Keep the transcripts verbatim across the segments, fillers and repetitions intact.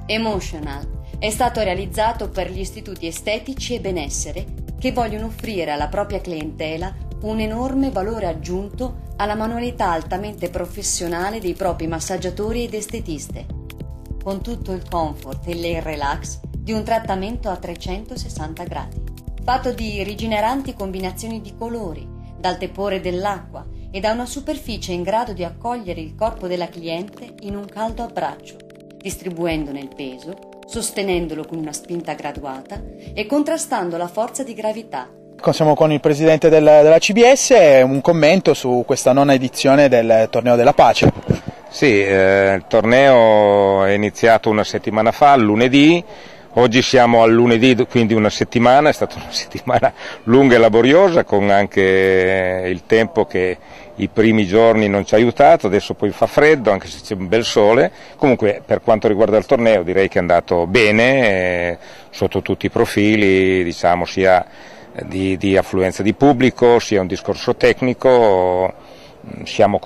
Emotional è stato realizzato per gli istituti estetici e benessere che vogliono offrire alla propria clientela un enorme valore aggiunto alla manualità altamente professionale dei propri massaggiatori ed estetiste, con tutto il comfort e il relax di un trattamento a trecentosessanta gradi, fatto di rigeneranti combinazioni di colori, dal tepore dell'acqua e da una superficie in grado di accogliere il corpo della cliente in un caldo abbraccio, distribuendone il peso, sostenendolo con una spinta graduata e contrastando la forza di gravità. Siamo con il presidente del, della C B S e un commento su questa nona edizione del Torneo della Pace. Sì, eh, il torneo è iniziato una settimana fa, lunedì. Oggi siamo al lunedì, quindi una settimana, è stata una settimana lunga e laboriosa, con anche il tempo che i primi giorni non ci ha aiutato, adesso poi fa freddo, anche se c'è un bel sole. Comunque per quanto riguarda il torneo direi che è andato bene, eh, sotto tutti i profili, diciamo sia di, di affluenza di pubblico, sia un discorso tecnico, siamo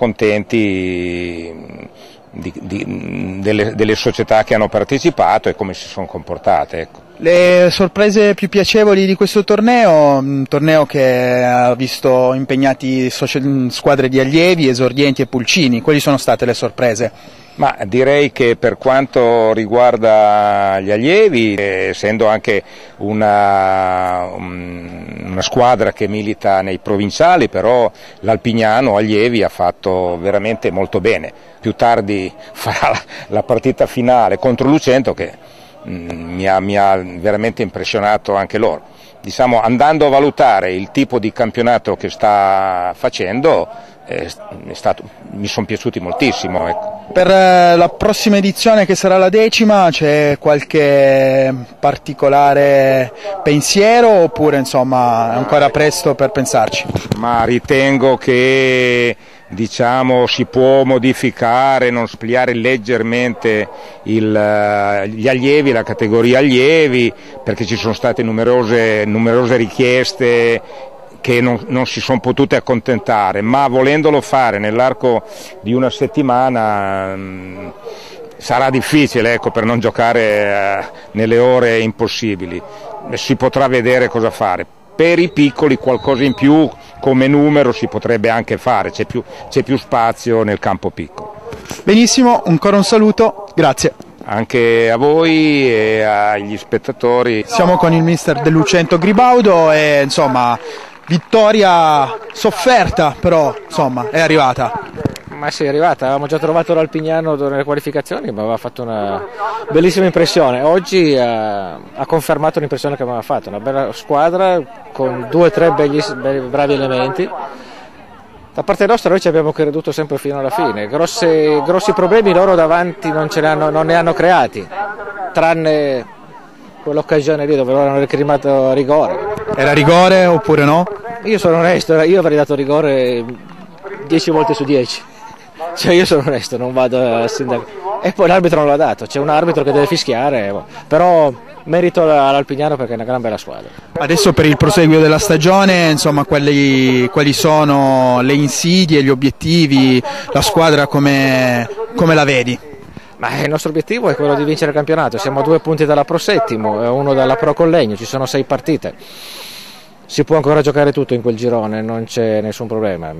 contenti Di, di, delle, delle società che hanno partecipato e come si sono comportate. Ecco. Le sorprese più piacevoli di questo torneo, un torneo che ha visto impegnati squadre di allievi, esordienti e pulcini, quali sono state le sorprese? Ma direi che per quanto riguarda gli allievi, essendo anche una, una squadra che milita nei provinciali, però l'Alpignano allievi ha fatto veramente molto bene. Più tardi farà la partita finale contro Lucento che mh, mi, ha, mi ha veramente impressionato anche loro. Diciamo, andando a valutare il tipo di campionato che sta facendo, è, è stato, mi sono piaciuti moltissimo. Ecco. Per la prossima edizione, che sarà la decima, c'è qualche particolare pensiero oppure insomma è ancora presto per pensarci? Ma ritengo che diciamo si può modificare, non ampliare leggermente il, gli allievi, la categoria allievi, perché ci sono state numerose, numerose richieste che non, non si sono potute accontentare, ma volendolo fare nell'arco di una settimana mh, sarà difficile, ecco, per non giocare eh, nelle ore impossibili. Si potrà vedere cosa fare. Per i piccoli qualcosa in più come numero si potrebbe anche fare, c'è più, c'è più spazio nel campo piccolo. Benissimo, ancora un saluto, grazie. Anche a voi e agli spettatori. Siamo con il mister del Lucento Gribaudo e insomma vittoria sofferta, però insomma è arrivata. Ma sì, è arrivata, avevamo già trovato l'Alpignano nelle qualificazioni, ma aveva fatto una bellissima impressione. Oggi ha, ha confermato l'impressione che aveva fatto, una bella squadra con due o tre begli, belli, bravi elementi. Da parte nostra noi ci abbiamo creduto sempre fino alla fine, Grosse, grossi problemi loro davanti non, ce ne hanno, non ne hanno creati, tranne quell'occasione lì dove loro hanno recriminato rigore. Era rigore oppure no? Io sono onesto, io avrei dato rigore dieci volte su dieci. Cioè io sono onesto, non vado a sindacare. E poi l'arbitro non l'ha dato, c'è un arbitro che deve fischiare, però merito all'Alpignano perché è una gran bella squadra. Adesso per il proseguio della stagione, insomma, quali, quali sono le insidie, gli obiettivi, la squadra come, come la vedi? Ma il nostro obiettivo è quello di vincere il campionato, siamo a due punti dalla Pro Settimo e uno dalla Pro Collegno, ci sono sei partite. Si può ancora giocare tutto in quel girone, non c'è nessun problema.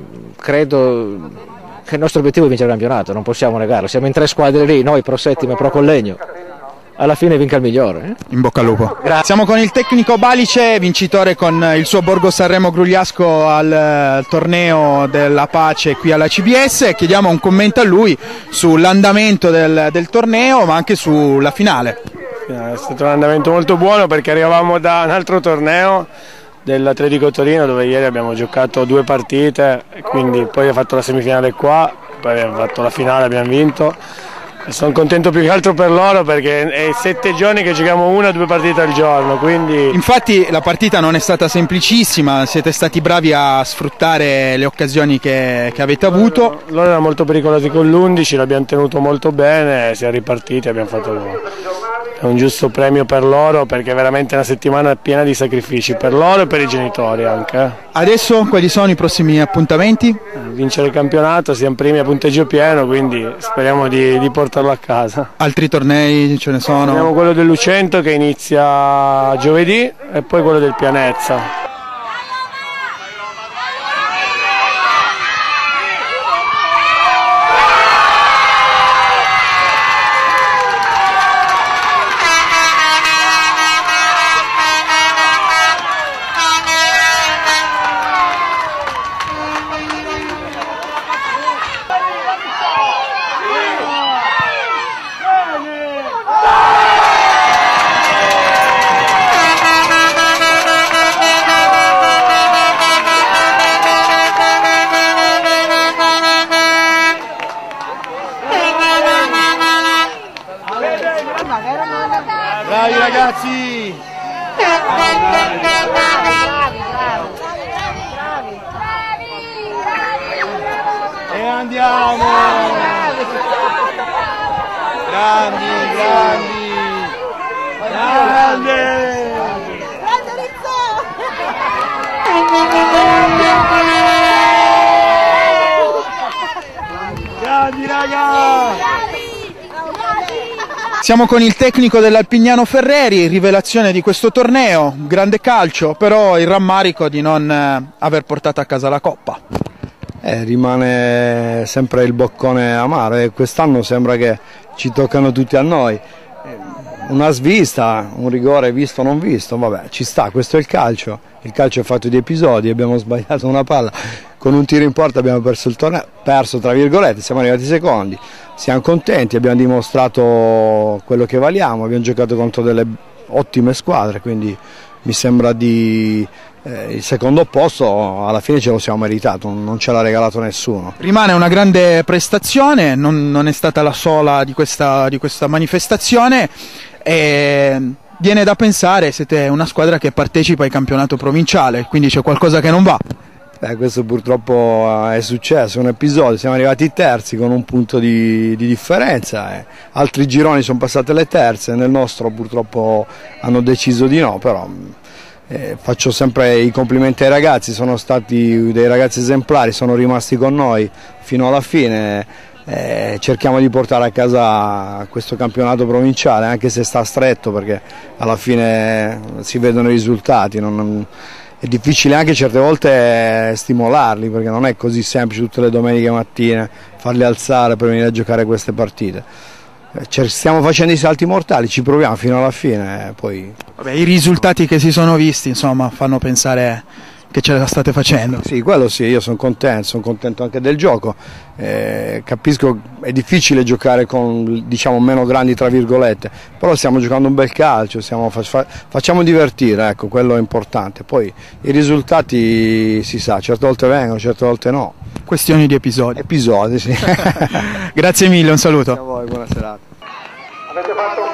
Credo che il nostro obiettivo è vincere il campionato, non possiamo negarlo. Siamo in tre squadre lì, noi Pro Settimo e Pro Collegno. Alla fine vinca il migliore. Eh? In bocca al lupo. Grazie. Siamo con il tecnico Balice, vincitore con il suo Borgo Sanremo Grugliasco al, al torneo della Pace qui alla C B S. Chiediamo un commento a lui sull'andamento del, del torneo, ma anche sulla finale. È stato un andamento molto buono perché arrivavamo da un altro torneo dell'Atletico Torino dove ieri abbiamo giocato due partite, quindi poi ho fatto la semifinale qua, poi abbiamo fatto la finale, abbiamo vinto. Sono contento più che altro per loro perché è sette giorni che giochiamo una o due partite al giorno, quindi... Infatti la partita non è stata semplicissima, siete stati bravi a sfruttare le occasioni che, che avete avuto. Loro, loro erano molto pericolosi con l'undici, l'abbiamo tenuto molto bene, siamo ripartiti, abbiamo fatto è un giusto premio per loro, perché è veramente una settimana piena di sacrifici per loro e per i genitori anche. Adesso quali sono i prossimi appuntamenti? Vincere il campionato, siamo primi a punteggio pieno, quindi speriamo di, di portarlo a casa. Altri tornei ce ne sono? Abbiamo quello del Lucento che inizia giovedì e poi quello del Pianezza. Bravi ragazzi! E andiamo! Grandi, grandi! Grande! Grande Rizzo! Grandi ragazzi! Siamo con il tecnico dell'Alpignano Ferreri, rivelazione di questo torneo, grande calcio, però il rammarico di non eh, aver portato a casa la Coppa. Eh, rimane sempre il boccone amaro e quest'anno sembra che ci toccano tutti a noi. Una svista, un rigore visto o non visto, vabbè, ci sta, questo è il calcio. Il calcio è fatto di episodi, abbiamo sbagliato una palla, con un tiro in porta abbiamo perso il torneo, perso tra virgolette, siamo arrivati secondi. Siamo contenti, abbiamo dimostrato quello che valiamo, abbiamo giocato contro delle ottime squadre, quindi mi sembra di eh, il secondo posto alla fine ce lo siamo meritato, non ce l'ha regalato nessuno. Rimane una grande prestazione, non, non è stata la sola di questa, di questa manifestazione e viene da pensare, siete una squadra che partecipa al campionato provinciale, quindi c'è qualcosa che non va. Eh, questo purtroppo è successo, un episodio, siamo arrivati terzi con un punto di, di differenza, eh. Altri gironi sono passate le terze, nel nostro purtroppo hanno deciso di no, però eh, faccio sempre i complimenti ai ragazzi, sono stati dei ragazzi esemplari, sono rimasti con noi fino alla fine, eh, cerchiamo di portare a casa questo campionato provinciale, anche se sta stretto perché alla fine si vedono i risultati. Non, non, È difficile anche certe volte stimolarli perché non è così semplice tutte le domeniche mattine farli alzare per venire a giocare queste partite. Stiamo facendo i salti mortali, ci proviamo fino alla fine. Poi... Vabbè, i risultati che si sono visti insomma fanno pensare che ce la state facendo. Sì, quello sì, io sono contento, sono contento anche del gioco. Eh, capisco è difficile giocare con diciamo meno grandi tra virgolette, però stiamo giocando un bel calcio, stiamo, fa, facciamo divertire, ecco, quello è importante. Poi i risultati si sa, certe volte vengono, certe volte no. Questioni di episodi. Episodi, sì. Grazie mille, un saluto. Grazie a voi, buona serata. Avete fatto